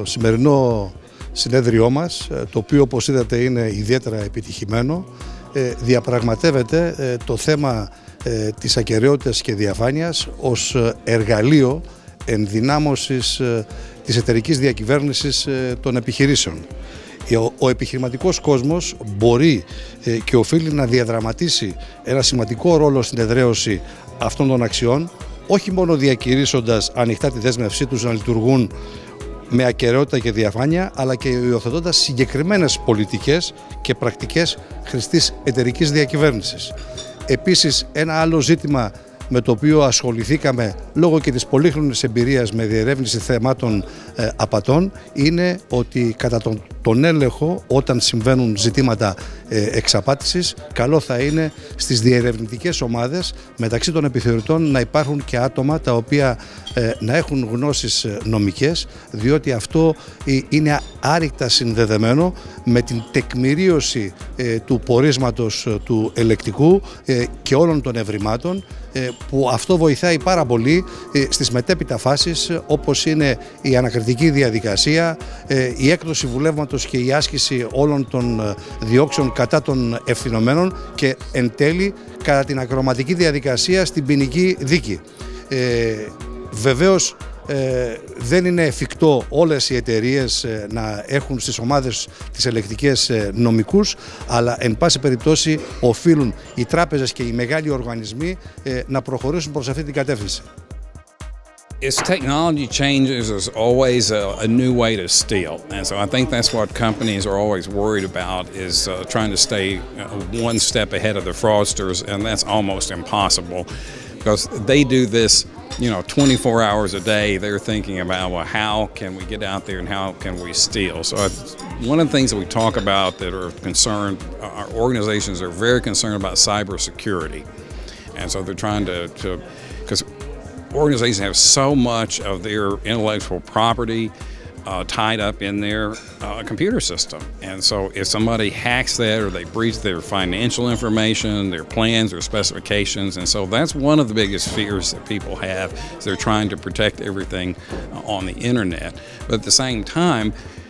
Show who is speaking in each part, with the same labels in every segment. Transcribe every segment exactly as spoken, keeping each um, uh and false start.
Speaker 1: σημερινό συνέδριό μας, το οποίο όπως είδατε είναι ιδιαίτερα επιτυχημένο, διαπραγματεύεται το θέμα της ακεραιότητας και διαφάνειας ως εργαλείο ενδυνάμωσης της εταιρικής διακυβέρνησης των επιχειρήσεων. Ο επιχειρηματικός κόσμος μπορεί και οφείλει να διαδραματίσει ένα σημαντικό ρόλο στην εδραίωση αυτών των αξιών, όχι μόνο διακηρύσσοντας ανοιχτά τη δέσμευσή τους να λειτουργούν με ακεραιότητα και διαφάνεια, αλλά και υιοθετώντας συγκεκριμένες πολιτικές και πρακτικές χρηστής εταιρικής διακυβέρνησης. Επίσης, ένα άλλο ζήτημα με το οποίο ασχοληθήκαμε λόγω και της πολύχρονης εμπειρίας με διερεύνηση θεμάτων ε, απατών είναι ότι κατά τον, τον έλεγχο, όταν συμβαίνουν ζητήματα ε, εξαπάτησης, καλό θα είναι στις διερευνητικές ομάδες μεταξύ των επιθεωρητών να υπάρχουν και άτομα τα οποία ε, να έχουν γνώσεις νομικές, διότι αυτό ε, είναι άρρηκτα συνδεδεμένο με την τεκμηρίωση ε, του πορίσματος ε, του ελεκτικού ε, και όλων των ευρημάτων, που αυτό βοηθάει πάρα πολύ στις μετέπειτα φάσεις, όπως είναι η ανακριτική διαδικασία, η έκδοση βουλεύματος και η άσκηση όλων των διώξεων κατά των ευθυνωμένων και εν τέλει κατά την ακροματική διαδικασία στην ποινική δίκη. Ε, βεβαίως Ε, δεν είναι εφικτό όλες οι εταιρείες ε, να έχουν στις ομάδες τις ελεκτικές ε, νομικούς, αλλά εν πάση περιπτώσει οφείλουν οι τράπεζες και οι μεγάλοι οργανισμοί ε, να προχωρήσουν προς αυτή την κατεύθυνση.
Speaker 2: As technology changes, there's always a, a new way to steal, and so I think that's what companies are always worried about, is uh, trying to stay uh, one step ahead of the fraudsters, and that's almost impossible because they do this, you know, twenty-four hours a day. They're thinking about, well, how can we get out there and how can we steal? So I, one of the things that we talk about that are concerned, our organizations are very concerned about cybersecurity, and so they're trying to, to because organizations have so much of their intellectual property uh, tied up in their uh, computer system. And so if somebody hacks that or they breach their financial information, their plans or specifications, and so that's one of the biggest fears that people have, is they're trying to protect everything on the internet. But at the same time,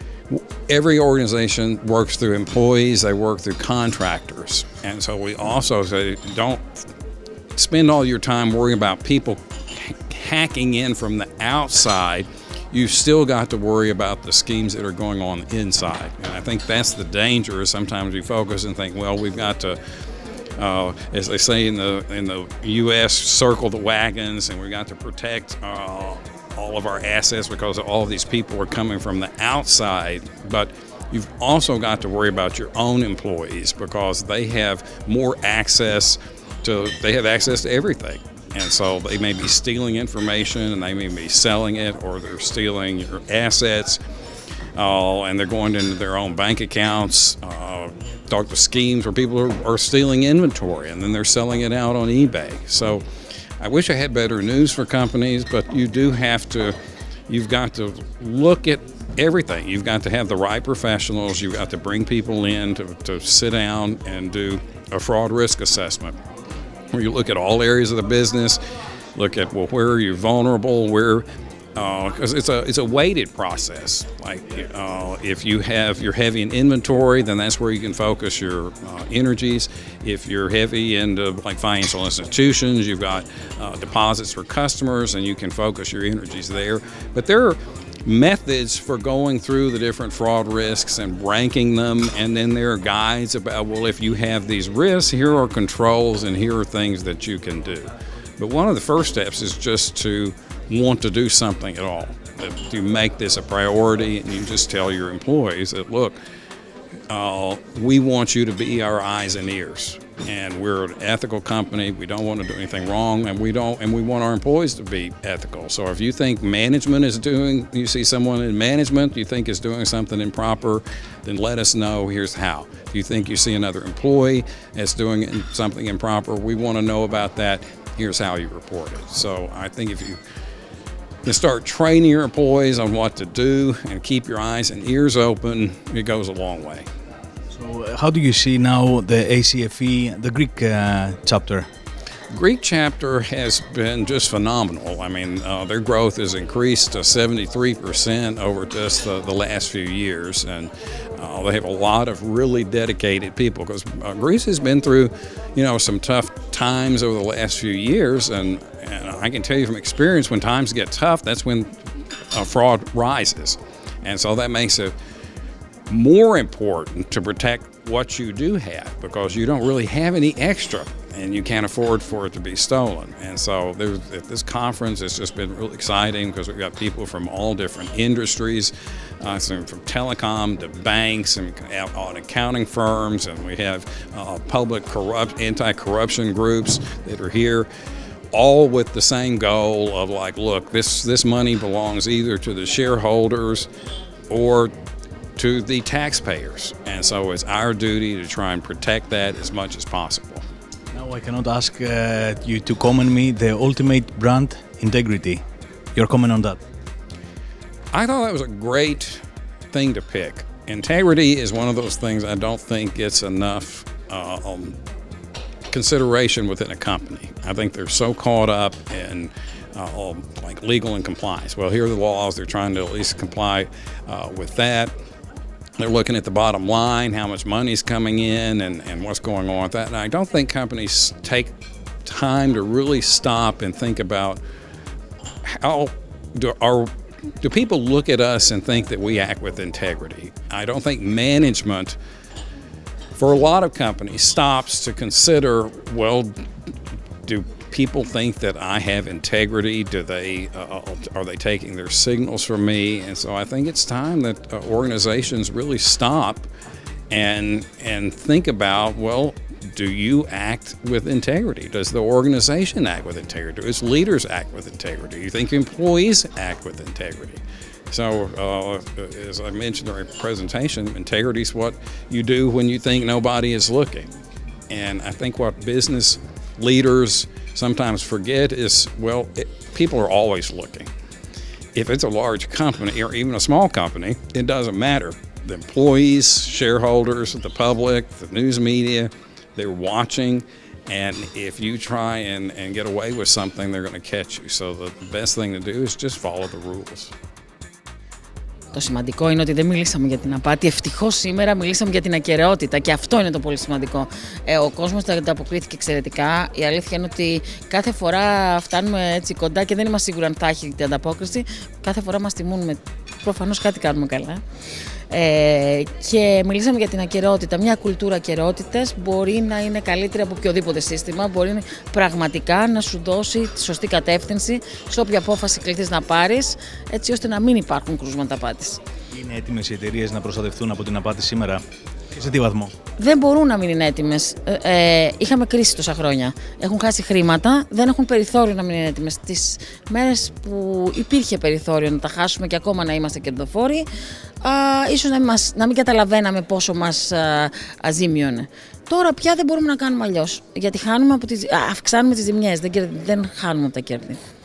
Speaker 2: every organization works through employees, they work through contractors. And so we also say, don't spend all your time worrying about people hacking in from the outside. You've still got to worry about the schemes that are going on inside. And I think that's the danger. Sometimes we focus and think, well, we've got to, uh, as they say in the in the U S, circle the wagons, and we've got to protect uh, all of our assets because all of these people are coming from the outside. But you've also got to worry about your own employees because they have more access to, they have access to everything. And so they may be stealing information and they may be selling it, or they're stealing your assets, uh, and they're going into their own bank accounts. Uh, talk to schemes where people are, are stealing inventory and then they're selling it out on eBay. So I wish I had better news for companies, but you do have to, you've got to look at everything. You've got to have the right professionals. You've got to bring people in to, to sit down and do a fraud risk assessment, where you look at all areas of the business, look at, well, where are you vulnerable, where, because uh, it's a it's a weighted process. Like uh, if you have, you're heavy in inventory, then that's where you can focus your uh, energies. If you're heavy into like financial institutions, you've got uh, deposits for customers, and you can focus your energies there. But there are methods for going through the different fraud risks and ranking them, and then there are guides about, well, if you have these risks, here are controls and here are things that you can do. But one of the first steps is just to want to do something at all, to make this a priority, and you just tell your employees that, look, uh, we want you to be our eyes and ears, and we're an ethical company. We don't want to do anything wrong, and we don't, and we want our employees to be ethical. So if you think management is doing, you see someone in management you think is doing something improper, then let us know. Here's how. If you think you see another employee that's doing something improper, we want to know about that. Here's how you report it. So I think if you can start training your employees on what to do and keep your eyes and ears open, it goes a long way.
Speaker 3: So how do you see now the A C F E, the Greek uh, chapter?
Speaker 2: Greek chapter has been just phenomenal. I mean, uh, their growth has increased to seventy-three percent over just the, the last few years, and uh, they have a lot of really dedicated people because uh, Greece has been through, you know, some tough times over the last few years, and, and I can tell you from experience, when times get tough, that's when uh, fraud rises, and so that makes it more important to protect what you do have because you don't really have any extra. And you can't afford for it to be stolen. And so there's, at this conference, it's just been really exciting because we've got people from all different industries, uh, some from telecom to banks and on accounting firms, and we have uh, public corrupt, anti-corruption groups that are here, all with the same goal of like, look, this, this money belongs either to the shareholders or to the taxpayers. And so it's our duty to try and protect that as much as possible.
Speaker 3: Now I cannot ask uh, you to comment me the ultimate brand integrity. Your comment on that?
Speaker 2: I thought that was a great thing to pick. Integrity is one of those things I don't think gets enough uh, um, consideration within a company. I think they're so caught up in uh, um, like legal and compliance. Well, here are the laws. They're trying to at least comply uh, with that. They're looking at the bottom line, how much money's coming in, and, and what's going on with that. And I don't think companies take time to really stop and think about how do, are, do people look at us and think that we act with integrity. I don't think management, for a lot of companies, stops to consider, well, do people think that I have integrity? Do they uh, are they taking their signals from me? And so I think it's time that uh, organizations really stop and and think about, well, do you act with integrity? Does the organization act with integrity? Does leaders act with integrity? Do you think employees act with integrity? So uh, as I mentioned during the presentation, integrity is what you do when you think nobody is looking. And I think what business leaders sometimes forget is, well, it, people are always looking. If it's a large company or even a small company, it doesn't matter. The employees, shareholders, the public, the news media, they're watching. And if you try and, and get away with something, they're going to catch you. So the best thing to do is just follow the rules.
Speaker 4: Το σημαντικό είναι ότι δεν μιλήσαμε για την απάτη. Ευτυχώς σήμερα μιλήσαμε για την ακεραιότητα και αυτό είναι το πολύ σημαντικό. Ε, ο κόσμος τα ανταποκρίθηκε εξαιρετικά. Η αλήθεια είναι ότι κάθε φορά φτάνουμε έτσι κοντά και δεν είμαστε σίγουροι αν θα έχει την ανταπόκριση. Κάθε φορά μας τιμούν. Προφανώς κάτι κάνουμε καλά. Ε, και μιλήσαμε για την ακεραιότητα. Μια κουλτούρα ακεραιότητας μπορεί να είναι καλύτερη από οποιοδήποτε σύστημα. Μπορεί πραγματικά να σου δώσει τη σωστή κατεύθυνση σε όποια απόφαση κληθείς να πάρεις, έτσι ώστε να μην υπάρχουν κρούσματα απάτης.
Speaker 3: Είναι έτοιμες οι εταιρείες να προστατευτούν από την απάτη σήμερα? Και σε τι βαθμό?
Speaker 4: Δεν μπορούν να μην είναι έτοιμες. Ε, είχαμε κρίση τόσα χρόνια. Έχουν χάσει χρήματα, δεν έχουν περιθώριο να μην είναι έτοιμες. Τις μέρες που υπήρχε περιθώριο να τα χάσουμε και ακόμα να είμαστε κερδοφόροι, α, ίσως να μην, μας, να μην καταλαβαίναμε πόσο μας α, αζήμιωνε. Τώρα πια δεν μπορούμε να κάνουμε αλλιώς. Γιατί χάνουμε από τις, α, αυξάνουμε τις ζημιές, δεν, δεν χάνουμε από τα κέρδη.